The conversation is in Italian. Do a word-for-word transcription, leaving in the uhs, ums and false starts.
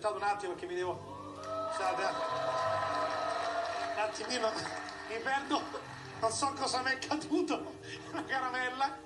aspettate un attimo perché mi devo... Scusate, un attimino, mi perdo, non so cosa mi è caduto, la caramella.